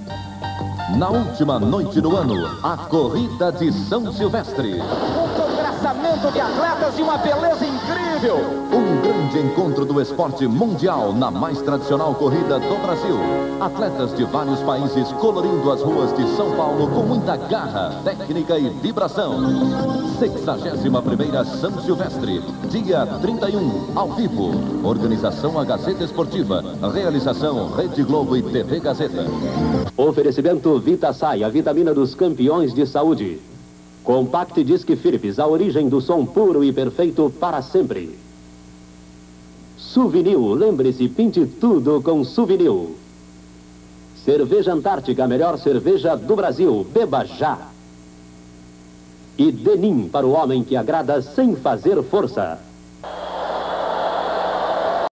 Na última noite do ano, a Corrida de São Silvestre. Um congraçamento de atletas e uma beleza incrível. Um grande encontro do esporte mundial na mais tradicional corrida do Brasil. Atletas de vários países colorindo as ruas de São Paulo com muita garra, técnica e vibração. 61ª São Silvestre, dia 31, ao vivo. Organização A Gazeta Esportiva. Realização Rede Globo e TV Gazeta. Oferecimento Vitasay, a vitamina dos campeões de saúde. Compact Disc Philips, a origem do som puro e perfeito para sempre. Suvinil, lembre-se, pinte tudo com Suvinil. Cerveja Antártica, a melhor cerveja do Brasil, beba já. E Denim, para o homem que agrada sem fazer força.